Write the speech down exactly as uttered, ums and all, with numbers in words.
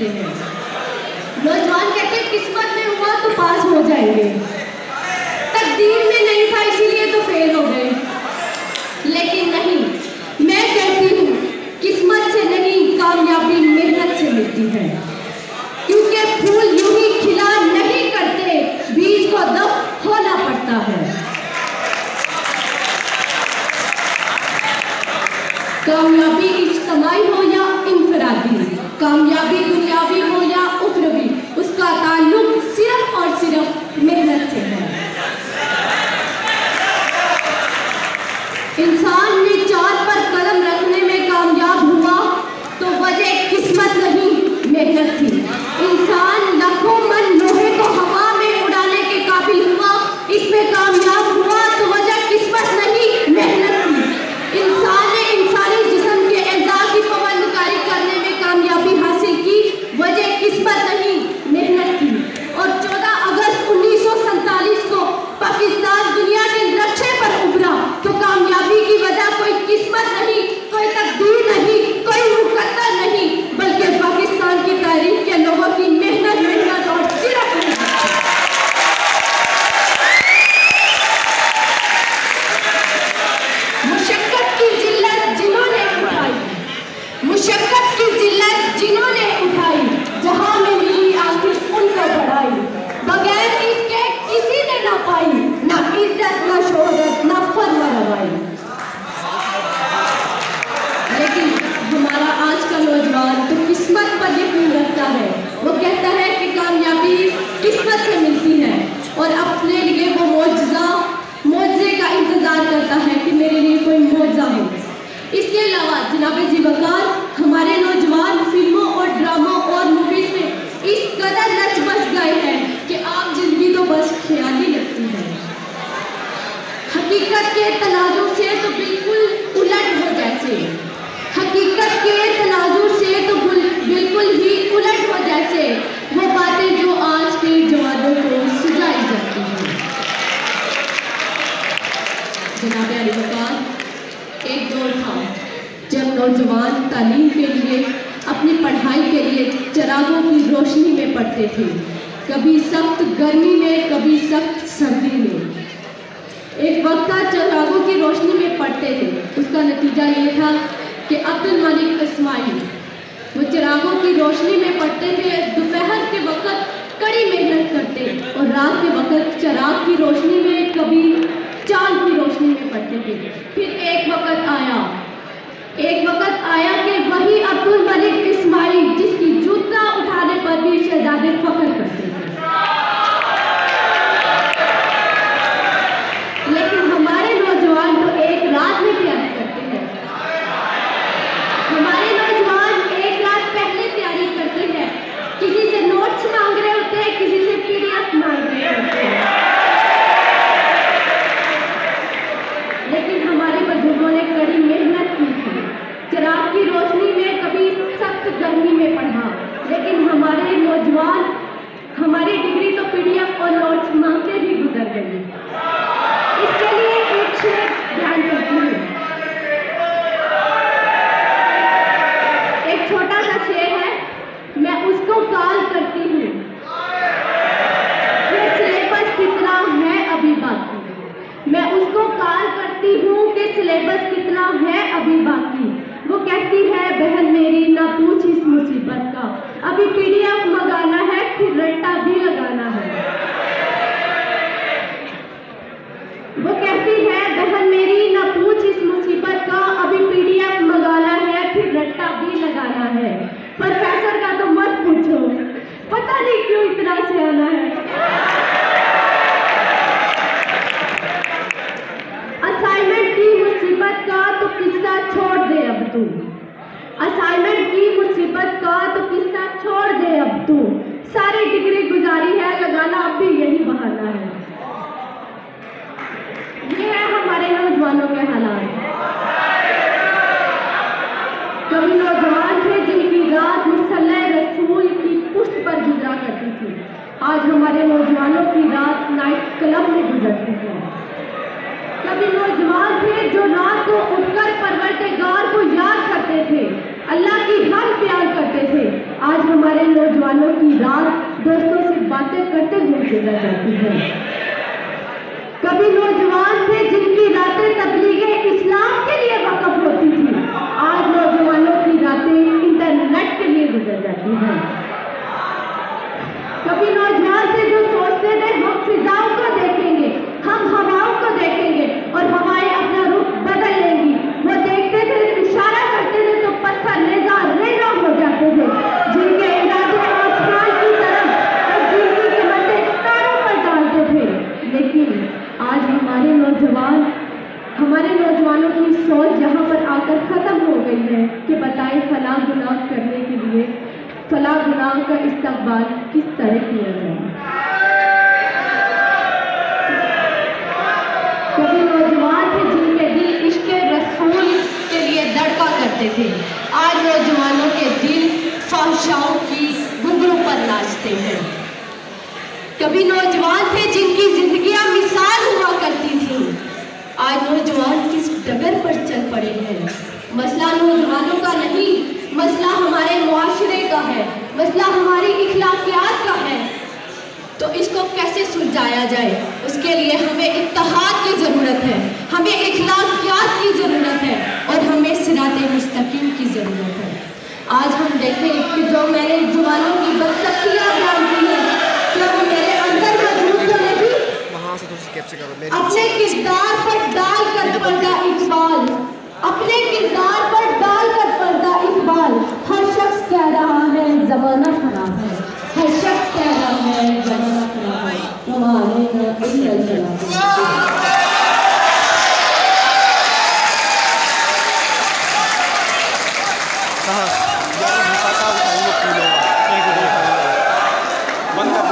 सकते हैं। नौजवान कहते हैं किस्मत में हुआ तो पास हो जाएंगे, तकदीर में नहीं था इसीलिए तो फेल हो गए। लेकिन नहीं, मैं कहती हूँ किस्मत से नहीं, कामयाबी मेहनत से मिलती है। क्योंकि फूल यूं ही खिला नहीं करते, बीज को दफ होना पड़ता है। कामयाबी इज्तिमाई हो या इंफरादी, कामयाबी दुनियावी हो या उखरवी, उसका ताल्लुक सिर्फ और सिर्फ मेहनत से है। इंसान ने चांद पर कलम रखने में कामयाब हुआ तो वजह किस्मत नहीं, मेहनत थी। इंसान लाखों मन लोहे को हवा में उड़ाने के काबिल हुआ, इसमें कामयाब हुआ तो वजह किस्मत नहीं, मेहनत थी। इंसान ने इंसानी जिस्म के एज़ा की पाबंदकारी करने में कामयाबी हासिल की, वजह किस्मत नहीं, मेहनत थी। और चौदह अगस्त उन्नीस सौ सैंतालीस को पाकिस्तान दुनिया के नक्शे पर उभरा तो कामयाबी की वजह कोई किस्मत नहीं, कोई तकदीर नहीं, कोई मुकद्दर नहीं, बल्कि पाकिस्तान की तारीख के लोगों की मेहनत मेहनत और सिर्फ मुशक्कत की जिल्लत जिन्होंने उठाई, मुशक्कत की जिल्लत जिन्होंने उठाई, जहां में मिली आखिर उनको बढ़ाई। बगैर इसके किसी ने ना पाई, ना इज्जत ना शोहरत ना फर्मा रवाई। लेकिन हमारा आज का नौजवान तो किस्मत पर यकीन रखता है। वो कहता है कि कामयाबी किस्मत से मिलती है और अपने लिए वो मौजज़ा मौजज़े का इंतज़ार करता है कि मेरे लिए कोई मौजज़ा हो। इसके अलावा जनाब जी वकार, हमारे नौजवान फिल्मों और ड्रामों और मूवीज़ में इस कदर रच बस गए हैं कि आप जिंदगी तो बस ख्याल ही लगती है। हकीकत के तनाजुर से तो बिल्कुल उलट हो जैसे, हकीकत के तनाजुर से तो बिल्कुल ही उलट हो जैसे वो बातें जो आज के जवानों को सुझाई जाती हैं। जनाब अली वकार, एक दौर था जब नौजवान तालीम के लिए, अपनी पढ़ाई के लिए चिरागों की रोशनी में पढ़ते थे, कभी सख्त गर्मी में, कभी सख्त सर्दी में। एक वक्त था चिरागों की रोशनी में पढ़ते थे, उसका नतीजा ये था कि अब्दुल मलिक इस्माइल वो चिरागों की रोशनी में पढ़ते थे, दोपहर के वक्त कड़ी मेहनत करते और रात के वक्त चिराग की रोशनी में, कभी चांद की रोशनी में पढ़ते थे। फिर एक वक्त आया एक वक्त आया कि वही अब्दुल मलिक इस्माइल जिसकी जूता उठाने पर भी शहजादे फख्र करते थे। लेकिन हमारे नौजवान तो एक रात में तैयारी करते हैं, हमारे नौजवान एक रात पहले तैयारी करते हैं, किसी से नोट्स मांग रहे होते हैं, किसी से पीडीएफ मांग रहे होते हैं। लेकिन हमारे बुजुर्गों ने कड़ी मेहनत की थी, चिराग की रोशनी में, कभी सख्त गर्मी में पढ़ा। लेकिन हमारे नौजवान हमारी डिग्री तो पीडीएफ और नोट्स मांगते ही गुजर गई। इसके लिए एक शेर ध्यान करती हूँ, एक छोटा सा शेर है, मैं उसको कॉल करती हूँ, ये सिलेबस कितना है अभी बाकी, मैं उसको कॉल करती हूँ कि सिलेबस कितना है अभी बाकी। वो कहती है बहन मेरी ना पूछ इस मुसीबत का, अभी पीडीएफ मंगाना है फिर रट्टा भी लगाना है। वो कहती है बहन मेरी ना पूछ इस मुसीबत का, अभी पीडीएफ मंगाना है फिर रट्टा भी लगाना है। प्रोफेसर का तो मत पूछो, पता नहीं क्यों इतना सियाना है। असाइनमेंट की मुसीबत का तो किस्सा छोड़ दे अब तू, असाइनमेंट की मुसीबत का तो किस्सा छोड़ दे अब तू, सारी डिग्री गुजारी है लगाना अब भी यही बहाना है। ये है हमारे नौजवानों के हालात। कभी नौजवान थे जिनकी रात मुसल्लह रसूल की पुष्ट पर गुजरा करती थी, आज हमारे नौजवानों की रात नाइट क्लब में गुजरती है। कभी नौजवान थे जो रात को उठकर परवरदिगार को याद करते थे, अल्लाह की हर प्यार करते थे, आज हमारे नौजवानों की रात दोस्तों से बातें करते हुए गुजर जाती है। कभी नौजवान थे जिनकी रातें तबलीगे इस्लाम के लिए वक़्फ़ होती थी, आज नौजवानों की रातें इंटरनेट के लिए गुजर जाती हैं। कभी नौजवान थे जो सोचते थे हम फिजाओं को देखेंगे, हम हवाओं को देखेंगे और हवाएं अपना रुख बदल लेंगी। वो देखते थे, इशारा करते थे तो पत्थर रेजा रेजा हो जाते थे, जिनके इरादे आसमान की तरफ और जिनकी कीमतें तारों पर डालते थे। लेकिन आज हमारे नौजवान हमारे नौजवानों की सोच यहाँ पर आकर ख़त्म हो गई है कि बताएं फला गुनाह करने के लिए फला गुनाह का इस्तकबाल किस तरह किया जाए। कभी नौजवान थे जिनके दिल इश्क़ रसूल के लिए धड़का करते थे, आज नौजवानों के दिल ख्वाहिशों की घुंघरू पर नाचते हैं। कभी नौजवान थे जिनकी जिंदगियां मिसाल हुआ करती थी, आज नौजवान किस डगर पर चल पड़े हैं। मसला नौजवानों का नहीं, मसला हमारे मुआशरे का है, मसला हमारी इखलाकियात का है। तो इसको कैसे सुलझाया जाए, उसके लिए हमें इत्तेहाद की ज़रूरत है, हमें इखलाकियात की ज़रूरत है और हमें सिराते मुस्तकीम की ज़रूरत है। आज हम देखें कि जो मैंने जवानों की बदसख्तियाँ बयान की हैं, क्या वो मेरे अंदर मौजूद तो नहीं? अपने किरदार पर डाल कर पर्दा इकबाल, अपने किरदार पर डाल कर पर्दा इकबाल, हर शख्स कह रहा है ज़माना खराब है, हर शख्स कह रहा है ज़माना खराब है, हमारे न इल्लल जलाल। बंद